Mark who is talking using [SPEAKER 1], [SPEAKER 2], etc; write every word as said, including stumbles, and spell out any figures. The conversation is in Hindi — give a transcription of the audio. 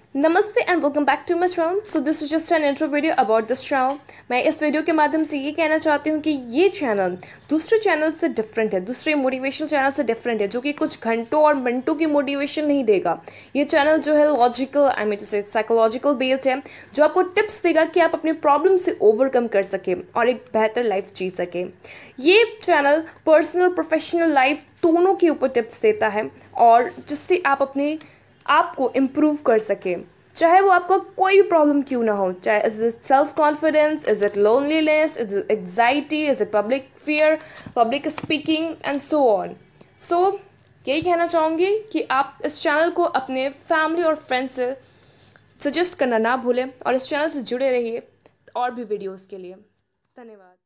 [SPEAKER 1] नमस्ते and welcome back to my channel. So this is just an intro video about this channel. मैं इस वीडियो के माध्यम से ये कहना चाहती हूँ कि ये चैनल दूसरे चैनल से डिफरेंट है, दूसरे मोटिवेशनल चैनल से डिफरेंट है, जो कि कुछ घंटों और मिनटों की मोटिवेशन नहीं देगा। ये चैनल जो है logical, I mean to say psychological based है, जो आपको टिप्स देगा कि आप अपने प्रॉब्लम से ओवरकम कर सके और एक बेहतर लाइफ जी सके। ये चैनल पर्सनल प्रोफेशनल लाइफ दोनों के ऊपर टिप्स देता है और जिससे आप अपने आपको इम्प्रूव कर सके, चाहे वो आपका कोई भी प्रॉब्लम क्यों ना हो। चाहे is it self confidence, is it loneliness, is it anxiety, is it public fear, public speaking and so on. So यही कहना चाहूँगी कि आप इस चैनल को अपने फैमिली और फ्रेंड्स से सजेस्ट करना ना भूलें और इस चैनल से जुड़े रहिए और भी वीडियोज़ के लिए। धन्यवाद।